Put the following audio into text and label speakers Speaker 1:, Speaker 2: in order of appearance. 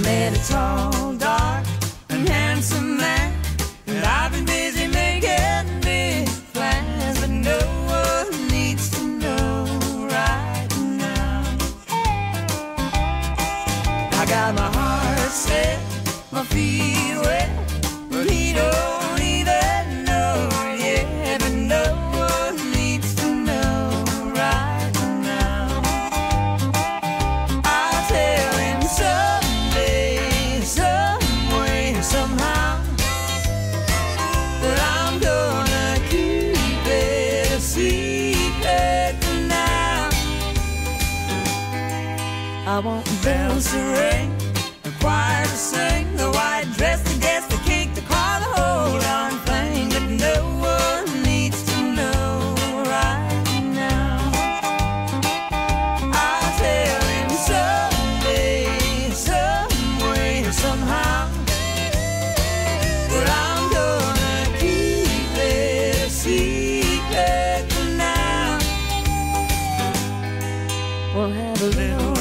Speaker 1: met a tall, dark, and handsome man, and I've been busy making big plans, but no one needs to know right now. I got my heart set, my feet wet, but he don't even know yet, but no one needs to know right now. I'll tell him someday, some way, somehow, that I'm gonna keep it a secret for now. I want bells to ring, the choir to sing, the white dress to guess, the cake, the car, the whole darn thing, but no one needs to know right now. I'll tell him someday, some way, somehow, but I'm gonna keep it a secret for now. We'll have a little